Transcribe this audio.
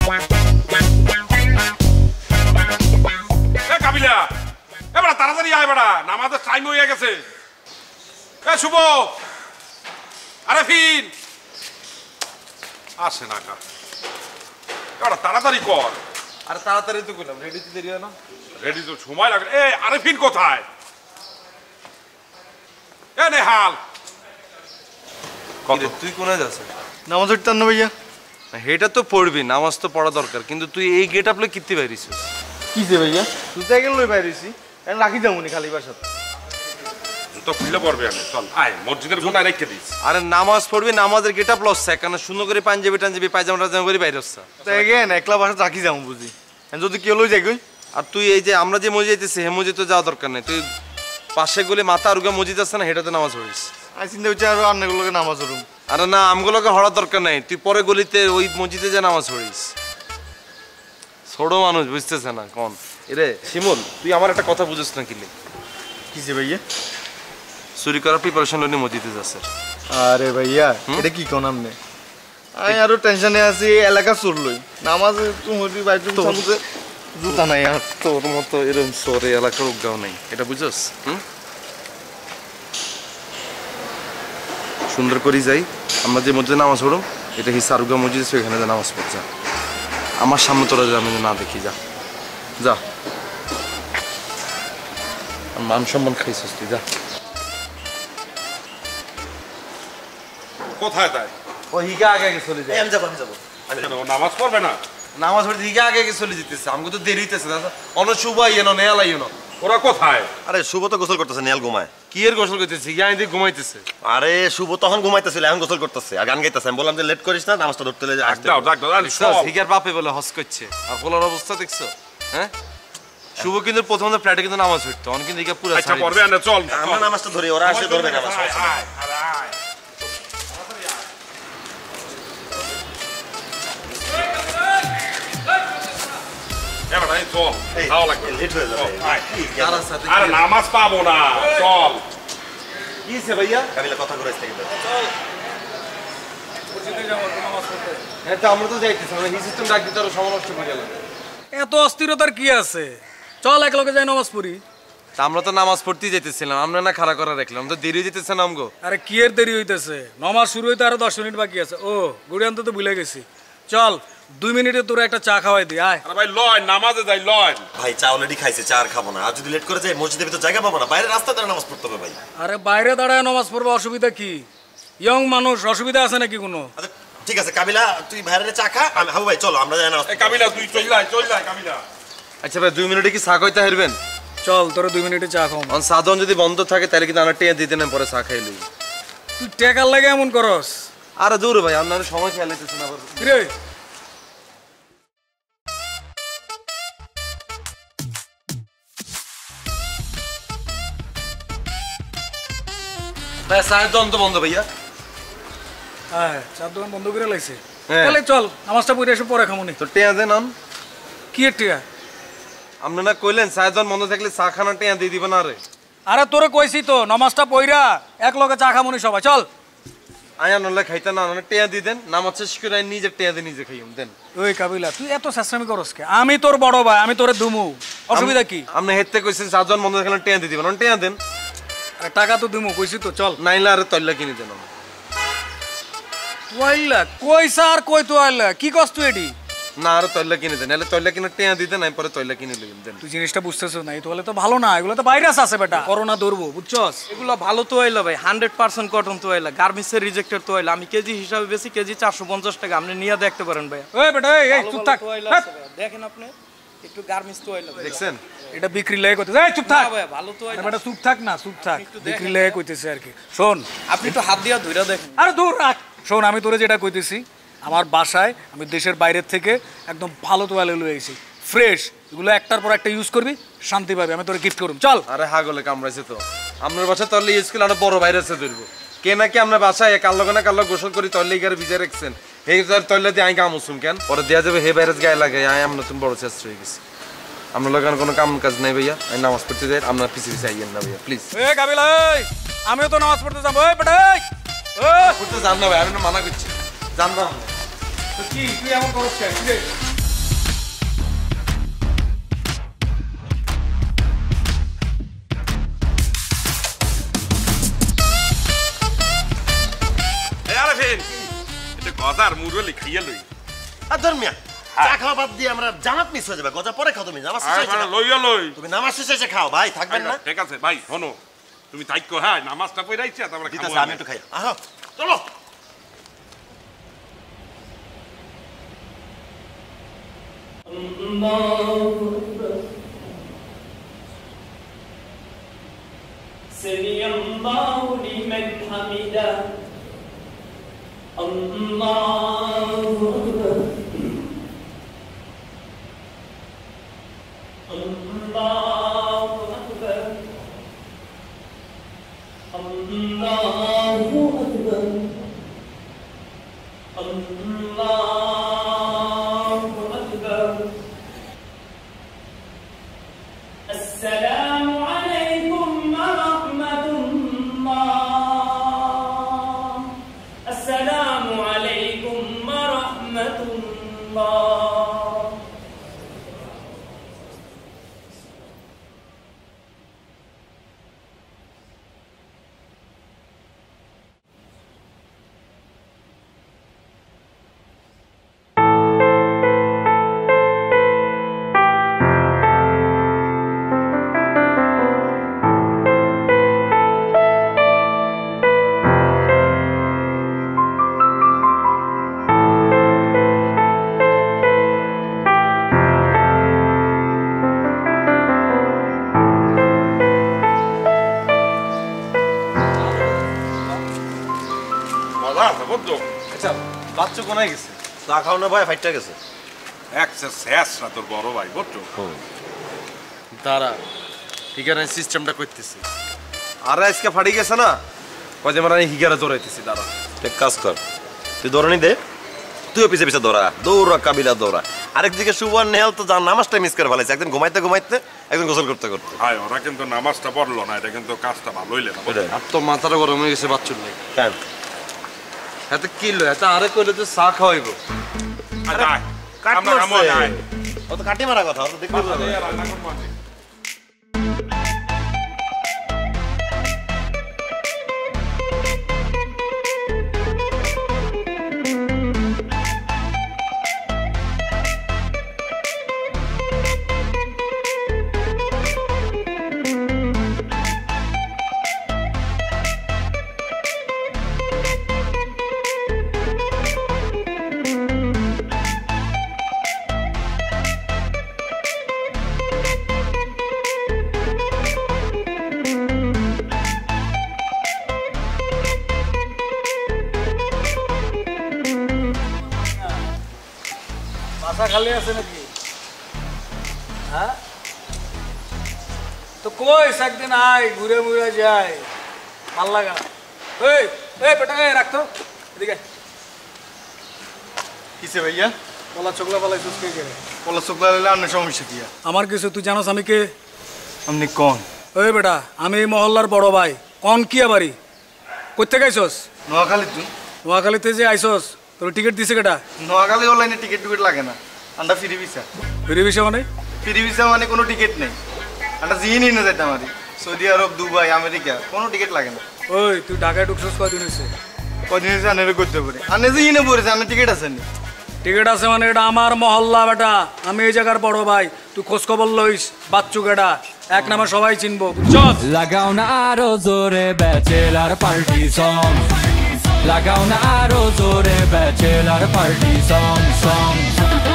কাবিলা এবার তাড়াতাড়ি আয় বেড়া, নামাজের টাইম হয়ে গেছে। শুভ, আরেফিন আসে না কা, এবার তাড়াতাড়ি কর। আরে তাড়াতাড়ি তো করলাম, রেডি তো দেরি হয় না। রেডি তো সময় লাগে। এ আরেফিন কোথায়? এ নেহাল তুই কোথায় যাচ্ছ? নামাজ পড়তে না ভাইয়া? এটা তো পড়বি, নামাজ তো পড়া দরকার, কিন্তু তুই এই গেট আপলে কিত্তি বাইরিস? কিসে ভাইয়া? তুই তো এগুলো লই বাইরেছি, এখন রাখি যাবনি খালি বাসাতে। তো খুলে পড়বে আমি, চল আয় মসজিদের কোনায় রেখে দিস। আরে নামাজ পড়বি, নামাজের গেট আপ লস কেন? সুন্দর করে পাঞ্জাবি টাঞ্জাবি পায়জামা টাজামা করে বাইরে আসছে। দেখেন একলা বাসা রাখি যাবো বুঝি, যদি কেউ লই যাই গই। আর তুই এই যে আমরা যে মসজিদ যাইতেছি হে মসজিদ তো যাওয়া দরকার নেই, তুই পাশে গেলে মাথা আরুগা মসজিদ আছে না, হেটাতে নামাজ পড়িস। আমি চিন্তা করছি আরো অন্যগুলোকে নামাজ পড়ুম। আরে না, আমগুলোকে হওয়ার দরকার নাই, তুই পরে গলিতে ওই মসজিদে যা নামাজ পড়িস। ছোট মানুষ বুঝতেছে না কোন এরে। শিমুল, তুই আমার একটা কথা বুঝিস না কিলে? কিসে ভাইয়া? চুরি করার প্রিপারেশন লইনি মসজিদে যাচ্ছে। আরে ভাইয়া এটা কি কোন আমনে? আমি আরো টেনশনে আছি, এলাকা চোর লই নামাজ তুমি বাইরে সামুতে জুতা নাই আর। তোর মতো এরকম সরে এলাকার উদ্গাও নেই, এটা বুঝছস? সুন্দর করে যাই আমরা যে মসজিদে নামাজ পড়ো, এটা হিসা আরুগা মসজিদ, সেখানে যে নামাজ পড় যা। আমার সামনে তোরা যা, আমি না দেখি, যা যা। মান সম্মান খাইছিস তুই, যা। কোথায় তাই? ও হিগা আগে আগে চলে যায়। আমি যাবো আমি যাবো। নামাজ পড়বে না? নামাজ পড়তে হিগা আগে আগে চলে যেতেছে, আমাকে তো দেরি হইতেছে। অন শুভ আইয়েন, নেয়াল আইয়েন। ওরা কোথায়? আরে শুভ তো গোসল করতেছে, নেয়াল ঘুমায়। কি এর গোসল করতেছে? হিগা আইন দিয়ে ঘুমাইতেছে। আরে শুভ তখন ঘুমাইতেছিল, এখন গোসল করতেছে আর গান গাইতেছে। আমি বললাম যে লেট করিস না, নামাজটা ধরতে আসতে। হিগার বাপে বলে হস করছে, আর পোলার অবস্থা দেখছো? হ্যাঁ, শুভ কিন্তু প্রথম ফ্ল্যাটে কিন্তু নামাজ পড়তো, অন কিন্তু হিগা পুরো আচ্ছা পড়বে না, চল আমরা নামাজটা ধরি, ওরা আসলে ধরবে নামাজ। নামাজ পাবো না, চল। কিছে ভাইয়া? কাবিলা কথা কইছ থেকে হ্যাঁ তো আমরা তো যাইতেছি, আমরা এই সিস্টেম ডাক দিতে আরো সময় নষ্ট করে গেলাম। এত অস্থিরতার কি আছে? চল এক লগে যাই নামাজ পড়ি। তা আমরা তো নামাজ পড়তেই যাইতেছিলাম, আমরা না খাড়া করা রাখলাম, তো দেরি যেতেছে না আমগো। আরে কি এর দেরি হইতেছে? নামাজ শুরু হইতে আরো 10 মিনিট বাকি আছে। ও গুড়ি আনতে তো ভুলে গেছি। চল 2 মিনিটে তোর একটা চা খাওয়াই দি, আয়। আরে ভাই লয়, নামাজে যাই লয়। ভাই চা অলরেডি খাইছে, চা আর খাবো না। আর যদি লেট করে যাই মসজিদের ভিতর জায়গা পাবো না, বাইরে রাস্তা ধরে নামাজ পড়তে হবে ভাই। আরে বাইরে দাঁড়ায় নামাজ পড়বে, অসুবিধা কি? ইয়ং মানুষ, অসুবিধা আছে নাকি কোনো? আচ্ছা ঠিক আছে কাবিলা, তুই বাইরে চা খা, আমি হাবু ভাই চলো আমরা যাই নামাজ। এই কাবিলা তুই চল যাই কাবিলা। আচ্ছা ভাই 2 মিনিটে কি চা খাইতে হারবেন? চল তোর 2 মিনিটে চা খাও। অন সাধন যদি বন্ধ থাকে তাহলে কিন্তু আমরা টেয়া দিতে না, পরে চা খাইলি। তুই টেকার লাগে এমন করস? আরে দূর ভাই, আপনার সময় খেয়াল হইতেছে না। রে ভাই চায়ের দোকান তো বন্ধ ভাইয়া। হ্যাঁ, চার দোকান বন্ধ করে লাইছে। হ্যাঁ। তাহলে চল নামাজটা পড়ে এসে পরে খামুনি। তো টেয়া দেন অন। কি এর টিয়া? আপনি না কইলেন চায়ের দোকান বন্ধ থাকলে চা খানা টেয়া দিয়ে দিবেন। আরে আরে তোরে কইছি তো নামাজটা পইরা এক লগে চা খামুনি সবাই, চল। আয়া নলে খাইতে না, টেয়া দিয়ে দেন, নামাজ শেষ করে নিজে টেয়া দিয়ে নিজে খাইম দেন। ওই কাবিলা তুই এত চেষ্টামি করস কে? আমি তোর বড় ভাই, আমি তোরে দুমু, অসুবিধা কি? আপনি হেতে কইছেন চার দোকান বন্ধ থাকলে টেয়া দিয়ে দিবেন, টেয়া দেন। টাকা তো দুমু কইছি তো, চল। নাইলে আরে তল্লা কিনে দেন। তোয়াইলা কইছা আর কই তোয়াইলা কি কস তুই এডি? না আরে তল্লা কিনে দেন, নাহলে তল্লা কিনে টেয়া দিতে নাই, পরে তল্লা কিনে লইম দেন। তুই জিনিসটা বুঝতেছ না, তোলে তো ভালো না, এগুলো তো ভাইরাস আছে বেটা, করোনা ধরবো, বুঝছস? এগুলো ভালো তো আইলা ভাই, 100% কটন তো আইলা, গার্মেন্টসের রিজেক্টেড তো আইলা। আমি কেজি হিসাবে বেশি, কেজি 450 টাকা। আপনি নিয়ে দেখতে পারেন ভাই। ওই বেটা এই চুপ থাক, দেখেন আপনি একটু গার্মেন্টস তো আইলা দেখছেন এটা বিক্রি লাগে কইতেছে। এই চুপ থাক ভাই, ভালো তো আইলা। বেটা চুপ থাক না, চুপ থাক, বিক্রি লাগে কইতেছে আর কি। শোন আপনি একটু হাত দিয়া ধইরা দেখেন। আরে দূর রাখ। শোন আমি তোরে যেটা কইতেছি, আমার বাসায় আমি দেশের বাইরের থেকে একদম ভালো তোয়ালে লয়ে আইছি, ফ্রেশ। এগুলো একটার পর একটা ইউজ করবি, শান্তি পাবি। আমি তোরে গিফট করুম, চল। আরে হাগলে কামড়াইছে তো। আপনার বাসায় তল্লা ইউজ করলে একটা বড় ভাইরাসে ধরবো। কে নাকি আপনার বাসায় কাল কাল্লা গোসল করি তল্লা ইগারে ভিজে রাখছেন, এই তল্লা দিয়ে আই কামুসুম কেন? পরে দেওয়া যাবে হে ভাইরাস গায়ে লাগে, আই আমরা নতুন বড় চেষ্টা হয়ে গেছি। আপনার লাগানো কোনো কাম কাজ নাই ভাইয়া, আমি নামাজ পড়তে যাই, আপনার পিছিয়ে পিছিয়ে আইয়েন না ভাইয়া প্লিজ। এ কাবিলা এই আমিও তো নামাজ পড়তে যাবো। এই বেটা এই পড়তে যান না ভাই, আমি না মানা করছি, জানবা। তো কি তুই এমন করছ কেন? বাজার মুরলি খাইয়া লই আর ধর্মিয়া চা খাওয়া বাদ দিয়ে আমরা জামাত মিস হয়ে যাবে গজা পরে খাও তুমি নামাজ শেষে এসে খাও। লইয়া লই তুমি নামাজ শেষে এসে খাও ভাই থাকবেন না ঠিক আছে ভাই শোনো তুমি থাইকো হ্যাঁ নামাজটা পড়াইছি তারপরে দিতেছে আমি একটু খাই আহো চলো سمع الله لمن حمده الله أكبر الله أكبر الله أكبر الله أكبر السلام عليكم ورحمة الله السلام عليكم ورحمة الله মজা আছে বুঝছো আচ্ছা বাচ্চা কোনায় গেছে চা খাও না ভাই ফাইটটা গেছে একসে শেষ না তোর বড় ভাই বুঝছো দাঁড়া হিগার সিস্টেমটা করতেছি আর আজকে ফাড়ি গেছে না কয়ে মানে হিগারে দৌড়াইতেছি দাঁড়া এক কাজ কর তুই দৌড়ানি দে তুইও পিছে পিছে দৌড়া দৌড়া কাবিলা দৌড়া আরেকদিকে সুবন নেহাল তো যার নামাজটা মিস করে ফেলেছে একদিন ঘুমাইতে ঘুমাইতে একদিন গোসল করতে করতে ভাই ওরা কিন্তু নামাজটা পড়লো না এটা কিন্তু কাজটা ভালোই লেনা আর তো মাথাটা গরম হয়ে গেছে বাচ্চুর নেই কেন এত কি লো এত আরে কইলে তো চা খাওয়াইবো ও তো কাটি মারা কথা ও তো দেখবি বাসা খালি আছে নাকি হ্যাঁ তো কই একদিন আয় ঘুরে ঘুরে যায় ভাল লাগা এই এই বেটা রাখতো এদিকে কিসে ভাইয়া পলা চোখলা পালাইছিস কে করে পলা চোখলা লাইলে আপনার সমস্যা কি আমার কিছু তুই জানোস আমি কে আপনি কোন ওই বেটা আমি এই মহল্লার বড় ভাই কোন কি আবারই কোথেকে আইসস নোয়াখালী তুই নোয়াখালীতে যে আইসস তোর টিকিট দিছে কেটা নোয়াখালী অনলাইনে টিকিট টিকিট লাগে না আন্ডা ফ্রি ভিসা ফিরে বিষয় মানে ফ্রি ভিসা মানে কোনো টিকিট নেই আন্ডা জিয়ে নিয়ে না যাইতে আমারই সৌদি আরব দুবাই আমেরিকা কোনো টিকিট লাগে না ওই তুই ঢাকায় ঢুকছস কয়দিন হয়েছে কদিন এসে আনে করতে পারে আনে জিয়ে নিয়ে পড়েছে আনে টিকিট আছে নি টিকিট আছে মানে এটা আমার মহল্লা বেটা আমি এই জায়গার বড় ভাই তুই খোঁজ খবর লইস বাচ্চু কেটা এক নামে সবাই চিনবো বুঝছস লাগাও না আরো জোরে ব্যাচেলার পার্টি সং লাগাও না আরো জোরে ব্যাচেলার পার্টি সং সং